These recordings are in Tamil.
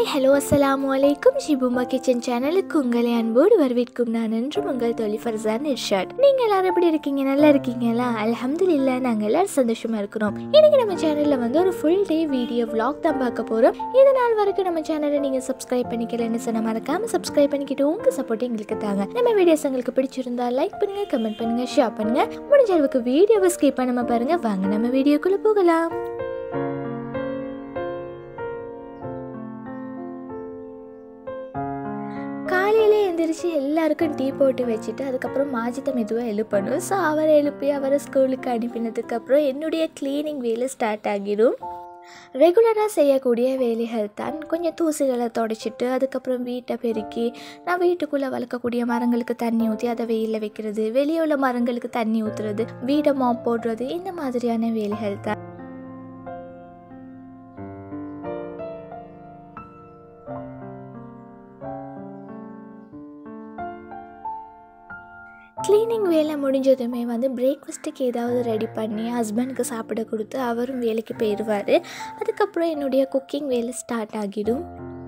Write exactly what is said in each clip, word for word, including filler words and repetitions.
hello, assalamu alaikum. JeeBoomBaa kitchen channel க்கு உங்களை அன்போடு வரவேற்கும் நான் என்றும் உங்கள் தோழி ஃபர்சான் இர்ஷாட். நீங்க எல்லாரும் எப்படி இருக்கீங்க? நல்லா இருக்கீங்களா? அல்ஹம்துலில்லாஹ், நாங்க எல்லாரும் சந்தோஷமா இருக்கிறோம். இன்னைக்கு நம்ம சேனல்ல வந்து ஒரு ஃபுல் டே வீடியோ vlog தான் பார்க்க போறோம். இது நாள் வரைக்கும் நம்ம சேனலை நீங்க சப்ஸ்கிரைப் பண்ணிக்கலன்னு சொன்னா மறக்காம சப்ஸ்கிரைப் பண்ணிக்கிட்டு உங்க சப்போர்ட் எங்களுக்கு தாங்க. நம்ம வீடியோஸ் உங்களுக்கு பிடிச்சிருந்தா லைக் பண்ணுங்க, கமெண்ட் பண்ணுங்க, ஷேர் பண்ணுங்க. முடிஞ்ச அளவுக்கு வீடியோவை ஸ்கிப் பண்ணாம பாருங்க. வாங்க நம்ம வீடியோக்குள்ள போகலாம். காலையில் எழுந்திரிச்சு எல்லாருக்கும் டீ போட்டு வச்சுட்டு அதுக்கப்புறம் மாஜித்தை மெதுவாக எழுப்பணும். ஸோ அவரை எழுப்பி அவரை ஸ்கூலுக்கு அனுப்பினதுக்கப்புறம் என்னுடைய க்ளீனிங் வேலை ஸ்டார்ட் ஆகிடும். ரெகுலராக செய்யக்கூடிய வேலைகள் தான். கொஞ்சம் தூசிகளை தொடச்சிட்டு அதுக்கப்புறம் வீட்டை பெருக்கி நான் வீட்டுக்குள்ளே வளர்க்கக்கூடிய மரங்களுக்கு தண்ணி ஊற்றி அதை வெயிலில் வைக்கிறது, வெளியே உள்ள மரங்களுக்கு தண்ணி ஊற்றுறது, வீடை மாப் போடுறது, இந்த மாதிரியான வேலைகள் தான். க்ளீனிங் வேலை முடிஞ்சதுமே வந்து பிரேக்ஃபாஸ்ட்டுக்கு ஏதாவது ரெடி பண்ணி ஹஸ்பண்டுக்கு சாப்பிட கொடுத்து அவரும் வேலைக்கு போயிடுவார். அதுக்கப்புறம் என்னுடைய குக்கிங் வேலை ஸ்டார்ட் ஆகிடும்.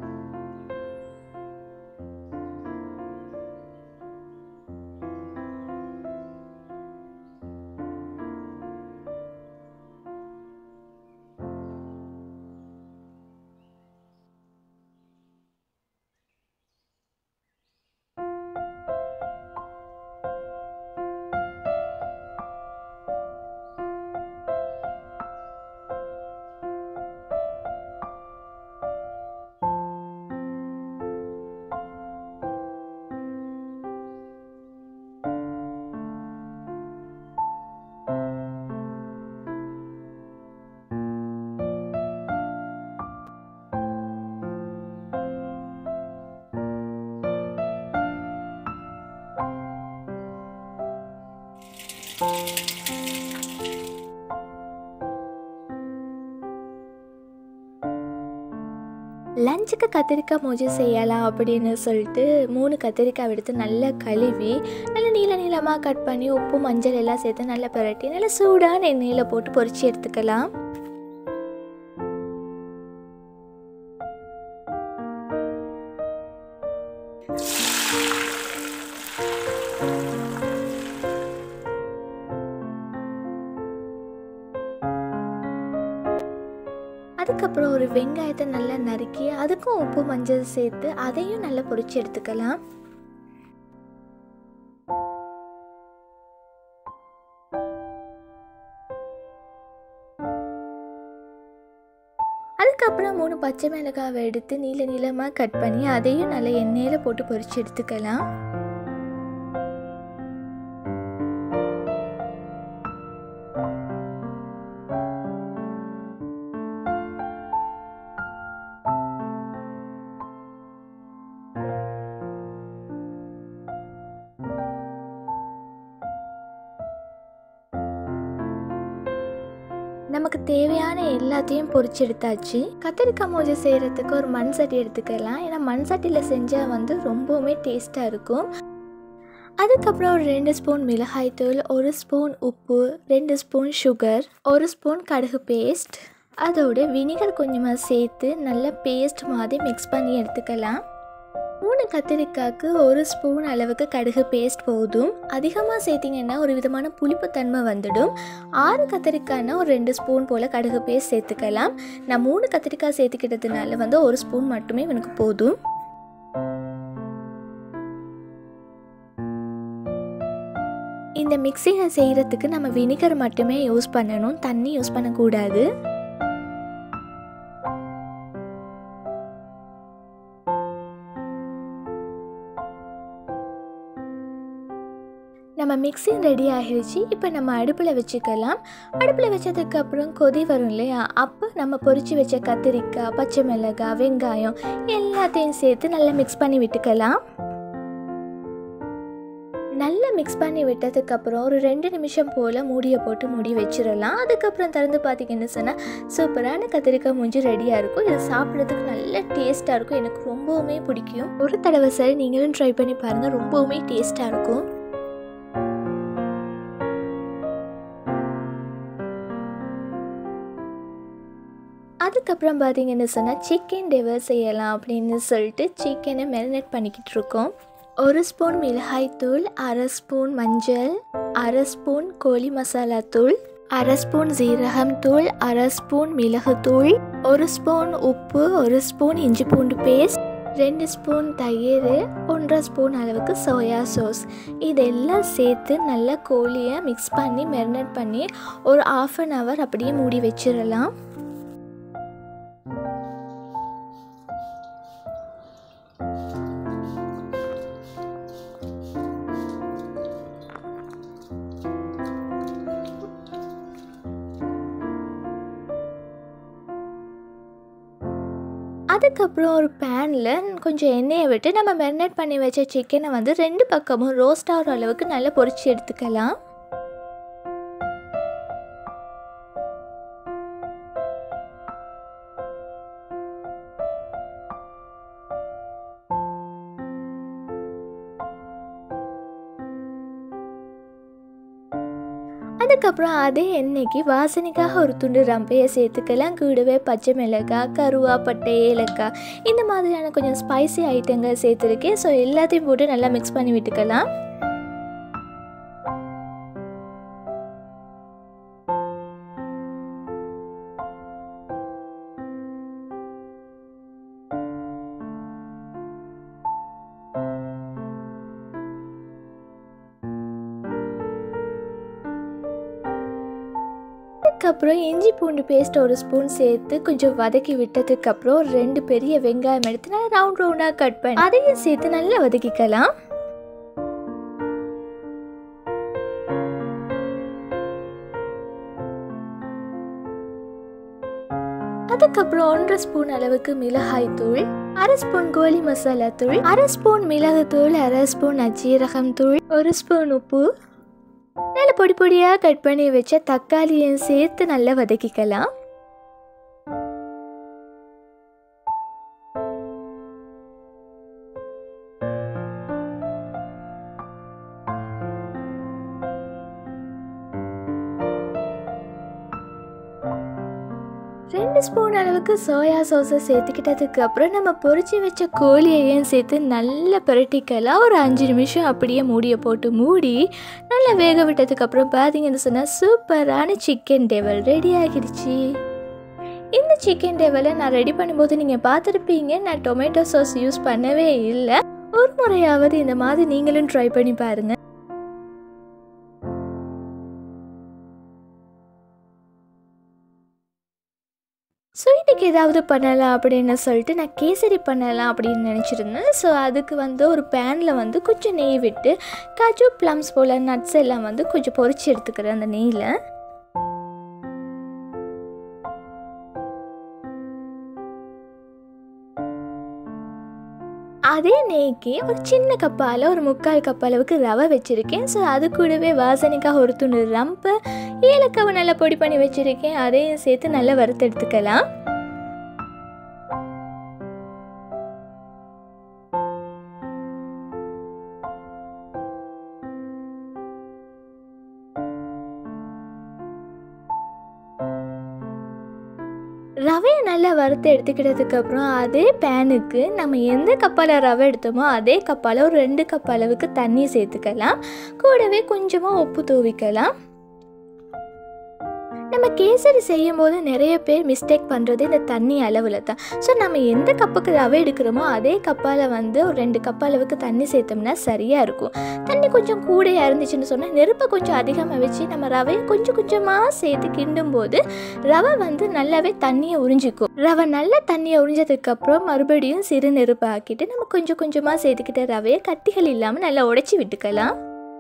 லஞ்சுக்கு கத்திரிக்காய் மோஜு செய்யலாம் அப்படின்னு சொல்லிட்டு மூணு கத்திரிக்காய் எடுத்து நல்லா கழுவி நல்லா நீள நீளமாக கட் பண்ணி உப்பு மஞ்சள் எல்லாம் சேர்த்து நல்லா பிரட்டி நல்லா சூடான எண்ணெயில் போட்டு பொரிச்சு எடுத்துக்கலாம். அதுக்கப்புறம் ஒரு வெங்காயத்தை நல்லா நறுக்கி அதுக்கும் உப்பு மஞ்சள் சேர்த்து அதையும் நல்லா பொரிச்சு எடுத்துக்கலாம். அதுக்கப்புறம் மூணு பச்சை மிளகாவை எடுத்து நீள நீளமாக கட் பண்ணி அதையும் நல்லா எண்ணெயில் போட்டு பொரிச்சு எடுத்துக்கலாம். நமக்கு தேவையான எல்லாத்தையும் பொரிச்சு எடுத்தாச்சு. கத்திரிக்காய் மோஜு செய்கிறதுக்கு ஒரு மண் சட்டி எடுத்துக்கலாம். ஏன்னா மண் சட்டியில் செஞ்சால் வந்து ரொம்பவுமே டேஸ்ட்டாக இருக்கும். அதுக்கப்புறம் ஒரு ரெண்டு ஸ்பூன் மிளகாய்த்தூள், ஒரு ஸ்பூன் உப்பு, ரெண்டு ஸ்பூன் சுகர், ஒரு ஸ்பூன் கடுகு பேஸ்ட், அதோட வினிகர் கொஞ்சமாக சேர்த்து நல்லா பேஸ்ட் மாதிரி மிக்ஸ் பண்ணி எடுத்துக்கலாம். மூணு கத்திரிக்காய்க்கு ஒரு ஸ்பூன் அளவுக்கு கடுகு பேஸ்ட் போதும். அதிகமாக சேர்த்திங்கன்னா ஒரு விதமான புளிப்புத்தன்மை வந்துடும். ஆறு கத்திரிக்காய்னா ஒரு ரெண்டு ஸ்பூன் போல் கடுகு பேஸ்ட் சேர்த்துக்கலாம். நான் மூணு கத்திரிக்காய் சேர்த்துக்கிட்டதுனால வந்து ஒரு ஸ்பூன் மட்டுமே எனக்கு போதும். இந்த மிக்ஸிங்கை செய்கிறதுக்கு நம்ம வினிகர் மட்டுமே யூஸ் பண்ணணும், தண்ணி யூஸ் பண்ணக்கூடாது. நம்ம மிக்ஸிங் ரெடி ஆகிடுச்சு. இப்போ நம்ம அடுப்பில் வச்சுக்கலாம். அடுப்பில் வச்சதுக்கப்புறம் கொதி வரும் இல்லையா, அப்போ நம்ம பொரிச்சு வச்ச கத்திரிக்காய், பச்சை மிளகாய், வெங்காயம் எல்லாத்தையும் சேர்த்து நல்லா மிக்ஸ் பண்ணி விட்டுக்கலாம். நல்லா மிக்ஸ் பண்ணி விட்டதுக்கப்புறம் ஒரு ரெண்டு நிமிஷம் போல் மூடியை போட்டு மூடி வச்சிடலாம். அதுக்கப்புறம் திறந்து பார்த்திங்கன்னு சொன்னால் சூப்பரான கத்திரிக்காய் மூஞ்சி ரெடியாக இருக்கும். இது சாப்பிட்றதுக்கு நல்ல டேஸ்ட்டாக இருக்கும். எனக்கு ரொம்பவுமே பிடிக்கும். ஒரு தடவை சரி நீங்களும் ட்ரை பண்ணி பாருங்கள், ரொம்பவுமே டேஸ்ட்டாக இருக்கும். அதுக்கப்புறம் பார்த்தீங்கன்னு சொன்னால் சிக்கன் டெவல் செய்யலாம் அப்படின்னு சொல்லிட்டு சிக்கனை மேரினேட் பண்ணிக்கிட்டு இருக்கோம். ஒரு ஸ்பூன் மிளகாய்த்தூள், அரை ஸ்பூன் மஞ்சள், அரை ஸ்பூன் கோழி மசாலா தூள், அரை ஸ்பூன் ஜீரகம் தூள், அரை ஸ்பூன் மிளகுத்தூள், ஒரு ஸ்பூன் உப்பு, ஒரு ஸ்பூன் இஞ்சி பூண்டு பேஸ்ட், ரெண்டு ஸ்பூன் தயிர், ஒன்றரை ஸ்பூன் அளவுக்கு சோயா சாஸ், இதெல்லாம் சேர்த்து நல்லா கோழியை மிக்ஸ் பண்ணி மேரினேட் பண்ணி ஒரு ஆஃப் அன் ஹவர் அப்படியே மூடி வச்சிடலாம். அதுக்கப்புறம் ஒரு பேனில் கொஞ்சம் எண்ணெயை விட்டு நம்ம மேரினேட் பண்ணி வச்ச சிக்கனை வந்து ரெண்டு பக்கமும் ரோஸ்ட் ஆகிற அளவுக்கு நல்லா பொரிச்சு எடுத்துக்கலாம். அதுக்கப்புறம் அதே எண்ணெய்க்கு வாசனைக்காக ஒரு துண்டு ரம்பையை சேர்த்துக்கலாம். கூடவே பச்சை மிளகாய், கருவாப்பட்டை, ஏலக்காய் இந்த மாதிரியான கொஞ்சம் ஸ்பைசி ஐட்டங்கள் சேர்த்துருக்கேன். ஸோ எல்லாத்தையும் போட்டு நல்லா மிக்ஸ் பண்ணி விட்டுக்கலாம். அதுக்கப்புறம் இஞ்சி பூண்டு பேஸ்ட் ஒரு ஸ்பூன் சேர்த்து கொஞ்சம் வதக்கி விட்டதுக்கப்புறம் ரெண்டு பெரிய வெங்காயம் எடுத்து நான் ரவுண்ட் ரவுண்டாக கட் பண்ணி அதையும் சேர்த்து நல்லா வதக்கிக்கலாம். அதுக்கப்புறம் ஒன்றரை ஸ்பூன் அளவுக்கு மிளகாய் தூள், அரை ஸ்பூன் கோழி மசாலா தூள், அரை ஸ்பூன் மிளகு தூள், அரை ஸ்பூன் ஜீரகம் தூள், ஒரு ஸ்பூன் உப்பு, நல்ல பொடி பொடியாக கட் பண்ணி வச்ச தக்காளியும் சேர்த்து நல்லா வதக்கிக்கலாம். ரெண்டு ஸ்பூன் அளவுக்கு சோயா சாஸை சேர்த்துக்கிட்டதுக்கு அப்புறம் நம்ம பொரிச்சு வச்ச கோழியையும் சேர்த்து நல்லா பிரட்டிக்கலாம். ஒரு அஞ்சு நிமிஷம் அப்படியே மூடியை போட்டு மூடி நல்லா வேக விட்டதுக்கப்புறம் பார்த்தீங்கன்னு சொன்னால் சூப்பரான சிக்கன் டெவல் ரெடி ஆகிடுச்சு. இந்த சிக்கன் டெவலை நான் ரெடி பண்ணும்போது நீங்கள் பார்த்துருப்பீங்க, நான் டொமேட்டோ சாஸ் யூஸ் பண்ணவே இல்லை. ஒரு முறையாவது இந்த மாதிரி நீங்களும் ட்ரை பண்ணி பாருங்கள். ஸ்வீட்டுக்கு ஏதாவது பண்ணலாம் அப்படின்னு சொல்லிட்டு நான் கேசரி பண்ணலாம் அப்படின்னு நினச்சிருந்தேன். ஸோ அதுக்கு வந்து ஒரு பேனில் வந்து கொஞ்சம் நெய் விட்டு காஜு, ப்ளம்ஸ் போல் நட்ஸ் எல்லாம் வந்து கொஞ்சம் பொரிச்சு எடுத்துக்கிறேன் அந்த நெய்யில். அதே நெய்க்கு ஒரு சின்ன கப்பால் ஒரு முக்கால் கப் அளவுக்கு ரவை வச்சுருக்கேன். ஸோ அது கூடவே வாசனைக்காக ஒரு துண்டு ரம்பு, ஏலக்காவை நல்லா பொடி பண்ணி வச்சுருக்கேன். அதையும் சேர்த்து நல்லா வறுத்து எடுத்துக்கலாம். ரவையை நல்லா வறுத்து எடுத்துக்கிட்டதுக்கு அப்புறம் அதே பேனுக்கு நம்ம எந்த கப்பால் ரவை எடுத்தோமோ அதே கப்பால் ஒரு ரெண்டு கப் அளவுக்கு தண்ணி சேர்த்துக்கலாம். கூடவே கொஞ்சமாக உப்பு தூவிக்கலாம். நம்ம கேசரி செய்யும் போது நிறைய பேர் மிஸ்டேக் பண்ணுறது இந்த தண்ணி அளவில் தான். ஸோ நம்ம எந்த கப்புக்கு ரவை எடுக்கிறோமோ அதே கப்பால் வந்து ஒரு ரெண்டு கப் அளவுக்கு தண்ணி சேர்த்தோம்னா சரியாக இருக்கும். தண்ணி கொஞ்சம் கூடையாக இருந்துச்சுன்னு சொன்னால் நெருப்பை கொஞ்சம் அதிகமாக வச்சு நம்ம ரவையை கொஞ்சம் கொஞ்சமாக சேர்த்து கிண்டும் போது ரவை வந்து நல்லாவே தண்ணியை உறிஞ்சிக்கும். ரவை நல்லா தண்ணியை உறிஞ்சதுக்கப்புறம் மறுபடியும் சிறு நெருப்பு ஆக்கிட்டு நம்ம கொஞ்சம் கொஞ்சமாக சேர்த்துக்கிட்ட ரவையை கட்டிகள் இல்லாமல் நல்லா உடைச்சி விட்டுக்கலாம்.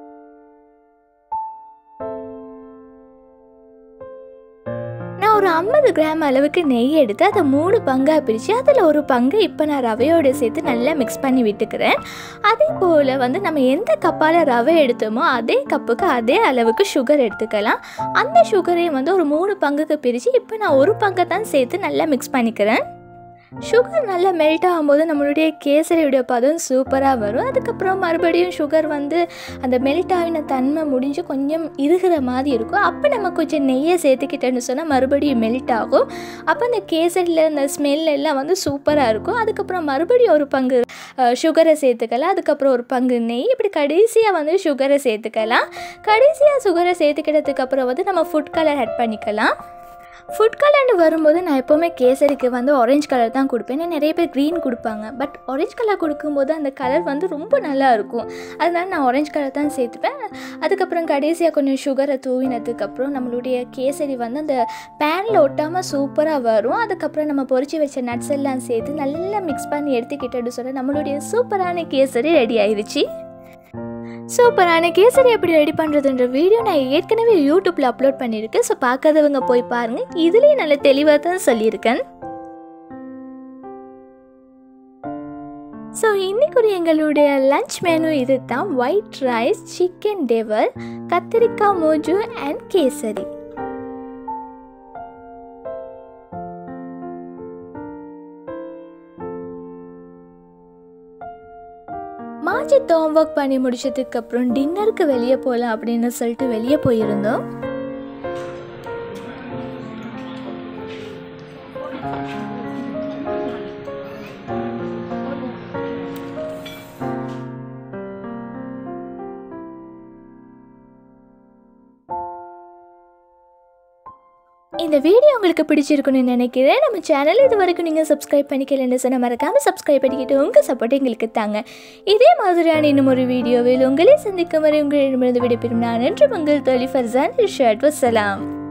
ஒரு ஐம்பது கிராம் அளவுக்கு நெய் எடுத்து அதை மூணு பங்காக பிரித்து அதில் ஒரு பங்கு இப்போ நான் ரவையோடு சேர்த்து நல்லா மிக்ஸ் பண்ணி விட்டுக்கிறேன். அதே போல் வந்து நம்ம எந்த கப்பால் ரவை எடுத்தோமோ அதே கப்புக்கு அதே அளவுக்கு சுகர் எடுத்துக்கலாம். அந்த சுகரையும் வந்து ஒரு மூணு பங்குக்கு பிரித்து இப்போ நான் ஒரு பங்கை தான் சேர்த்து நல்லா மிக்ஸ் பண்ணிக்கிறேன். சுகர் நல்லா மெல்ட் ஆகும்போது நம்மளுடைய கேசரியுடைய பதம் சூப்பராக வரும். அதுக்கப்புறம் மறுபடியும் சுகர் வந்து அந்த மெல்ட் ஆகின தன்மை முடிஞ்சு கொஞ்சம் இருகிற மாதிரி இருக்கும். அப்போ நம்ம கொஞ்சம் நெய்யை சேர்த்துக்கிட்டேன்னு சொன்னால் மறுபடியும் மெல்ட் ஆகும். அப்போ அந்த கேசரியில் அந்த ஸ்மெல் எல்லாம் வந்து சூப்பராக இருக்கும். அதுக்கப்புறம் மறுபடியும் ஒரு பங்கு சுகரை சேர்த்துக்கலாம். அதுக்கப்புறம் ஒரு பங்கு நெய், இப்படி கடைசியாக வந்து சுகரை சேர்த்துக்கலாம். கடைசியாக சுகரை சேர்த்துக்கிட்டதுக்கு அப்புறம் வந்து நம்ம ஃபுட் கலர் ஆட் பண்ணிக்கலாம். ஃபுட் கலர்னு வரும்போது நான் எப்போவுமே கேசரிக்கு வந்து ஆரஞ்சு கலர் தான் கொடுப்பேன். ஏன்னா நிறைய பேர் க்ரீன் கொடுப்பாங்க. பட் ஆரஞ்சு கலர் கொடுக்கும்போது அந்த கலர் வந்து ரொம்ப நல்லா இருக்கும். அதனால நான் ஆரஞ்சு கலர் தான் சேர்த்துப்பேன். அதுக்கப்புறம் கடைசியாக கொஞ்சம் சுகரை தூவினதுக்கப்புறம் நம்மளுடைய கேசரி வந்து அந்த பேனில் ஒட்டாமல் சூப்பராக வரும். அதுக்கப்புறம் நம்ம பொரிச்சு வச்ச நட்ஸ் எல்லாம் சேர்த்து நல்லா மிக்ஸ் பண்ணி எடுத்துக்கிட்டேன்னு சொன்னால் நம்மளுடைய சூப்பரான கேசரி ரெடி ஆயிடுச்சு. சூப்பரான கேசரி எப்படி ரெடி பண்ணுறதுன்ற வீடியோ நான் ஏற்கனவே யூடியூப்பில் அப்லோட் பண்ணியிருக்கேன். ஸோ பார்க்காதவங்க போய் பாருங்கள். இதுலேயும் நல்ல தெளிவாக தான் சொல்லியிருக்கேன். ஸோ இன்றைக்கு எங்களுடைய லன்ச் மெனு இது தான். ஒயிட் ரைஸ், சிக்கன் டெவல், கத்திரிக்காய் மோஜு அண்ட் கேசரி. மாஜித் ஹோம் ஒர்க் பண்ணி முடிச்சதுக்கப்புறம் டின்னருக்கு வெளியே போகலாம் அப்படின்னு சொல்லிட்டு வெளியே போயிருந்தோம். இந்த வீடியோ உங்களுக்கு பிடிச்சிருக்குன்னு நினைக்கிறேன். நம்ம சேனல் இது வரைக்கும் நீங்கள் சப்ஸ்கிரைப் பண்ணிக்கலன்னு சொன்ன மறக்காமல் சப்ஸ்கிரைப் பண்ணிக்கிட்டு உங்கள் சப்போர்ட் எங்களுக்கு தாங்க. இதே மாதிரியான இன்னும் ஒரு வீடியோவில் உங்களே சந்திக்கும் வரை உங்களிடமிருந்து விடைபெறும் நான் என்று உங்கள் தோழி ஃபர்சான். வசலாம்.